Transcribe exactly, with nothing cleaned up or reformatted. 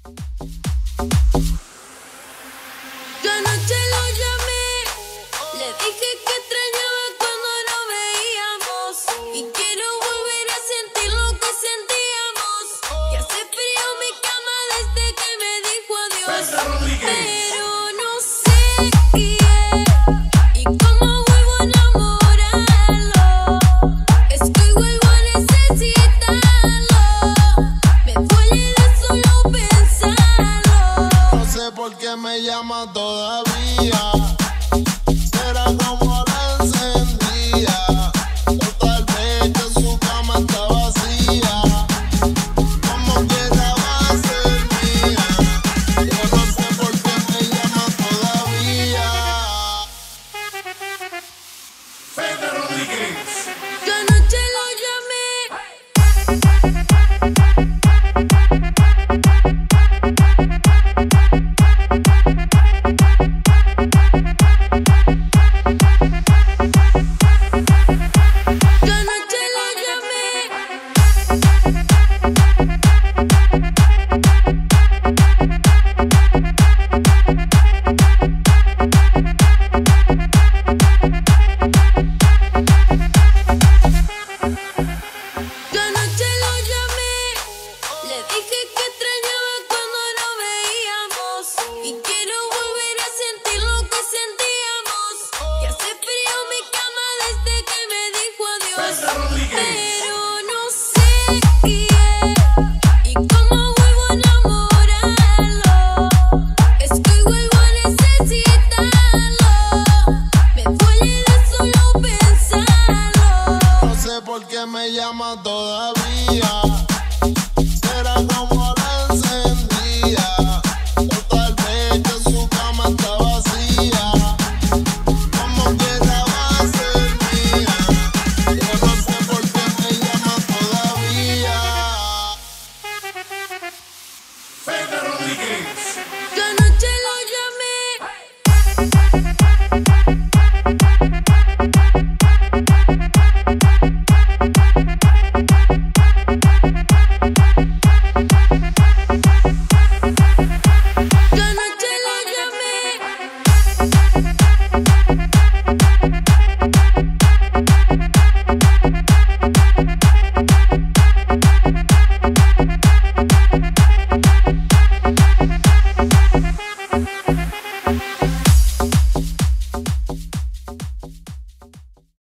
Yo anoche lo llamé, le dije que extrañaba cuando nos veíamos y quiero volver a sentir lo que sentíamos. Que hace frío en mi cama desde que me dijo adiós. Pero no sé yeah, y cómo vuelvo a enamorarlo. Es que vuelvo a necesitarlo. Me duele de solo pensarlo. No sé por qué me llama todavía.